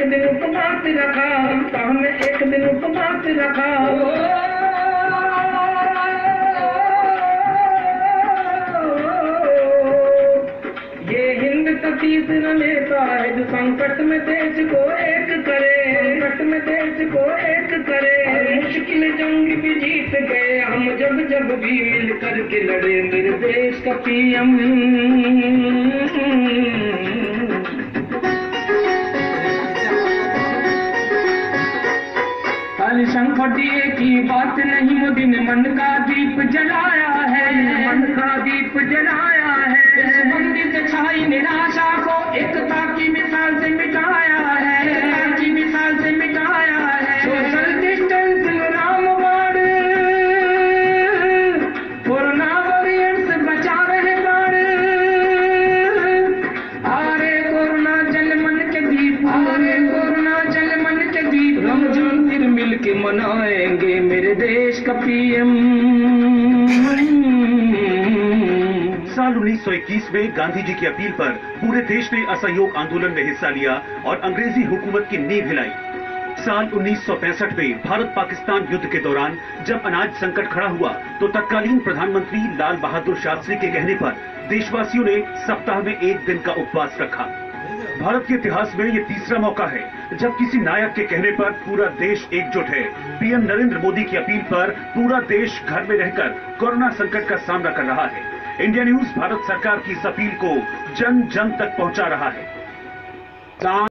दिन उपवास रखा, सप्ताह में एक दिन उपवास रखा। ये हिंद का तीसरा नेता है जो संकट में देश को एक करे, संकट में देश को एक करे। मुश्किल जंग भी जीत गए हम जब जब भी मिल करके लड़े, मेरे देश का पीएम। शंख दिए की बात नहीं, मोदी ने मन का दीप जलाया है, मन का दीप जलाया है। इस मंदिर से छाई निराशा को एकता की मिसाल से मिटाया है, एकता की मिसाल से मिटाया है। सोशल डिस्टेंस राम बाण, कोरोना वॉरियर से बचा रहे बाण। आरे कोरोना जल मन के दीप, आरे कोरोना जल मन के दीप, रमजान फिर मिल के मनाएंगे मेरे देश का पीएम। साल 1921 में गांधी जी की अपील पर पूरे देश ने असहयोग आंदोलन में हिस्सा लिया और अंग्रेजी हुकूमत की नींव हिलाई। साल 1965 में भारत पाकिस्तान युद्ध के दौरान जब अनाज संकट खड़ा हुआ तो तत्कालीन प्रधानमंत्री लाल बहादुर शास्त्री के कहने पर देशवासियों ने सप्ताह में एक दिन का उपवास रखा। भारत के इतिहास में ये तीसरा मौका है जब किसी नायक के कहने पर पूरा देश एकजुट है। पीएम नरेंद्र मोदी की अपील पर पूरा देश घर में रहकर कोरोना संकट का सामना कर रहा है। इंडिया न्यूज भारत सरकार की इस अपील को जन जन तक पहुंचा रहा है।